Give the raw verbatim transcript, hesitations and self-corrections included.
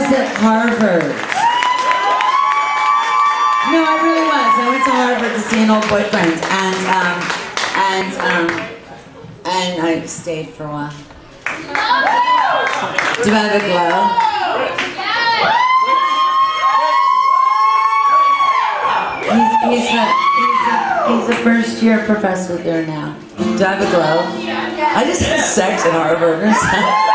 at Harvard. No, I really was. I went to Harvard to see an old boyfriend, and um, and um, and I stayed for a while. Do I have a glow? He's he's a he's a he's a first year professor there now. Do I have a glow? I just had sex at Harvard.